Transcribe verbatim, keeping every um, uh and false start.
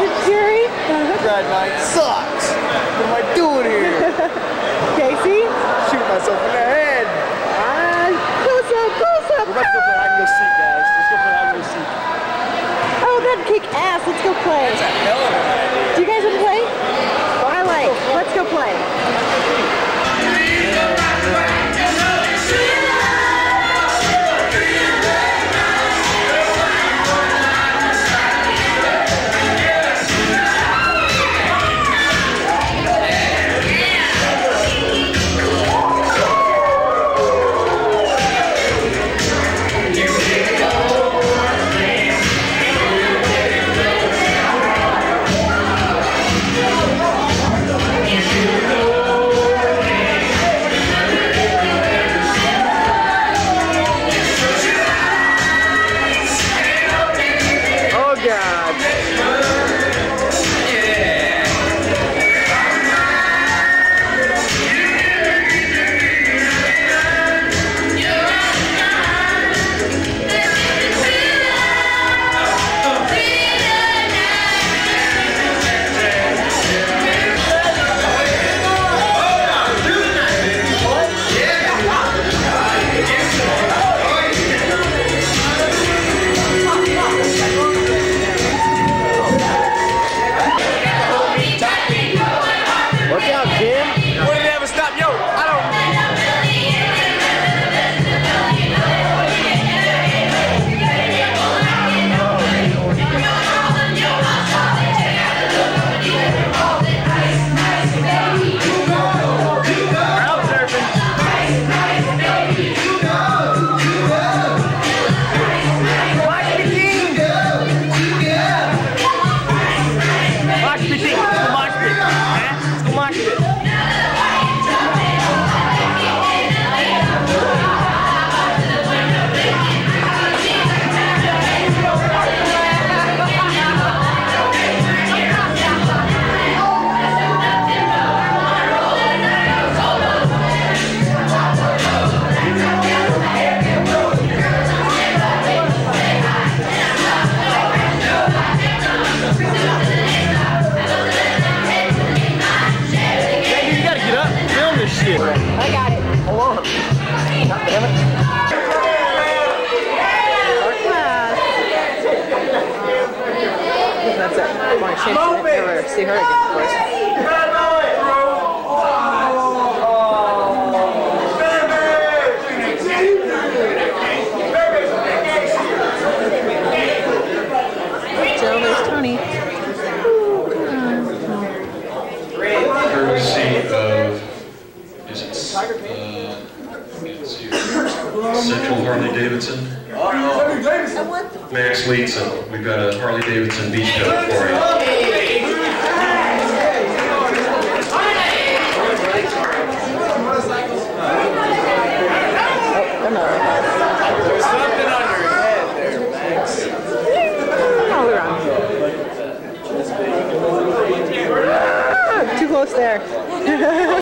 Jerry? Grad night sucks. What am I doing here? Casey? Shoot myself in the head. Uh, close up, close up. We're about to go play hide and go seek, guys. Let's go play hide and go seek. Oh, that'd kick ass. Let's go play. That's a hell of an idea. Do you guys want to play? I like. Let's go play. I got it. Hold on. God damn it. That's it. I want to change it. Never see her again, of course. Jill, there's Tony. Courtesy of, is it uh, Central Harley Davidson? Max Leeds, and we've got a Harley Davidson beach coat for you. There's something on your head there, Max. All around. Ah, too close there.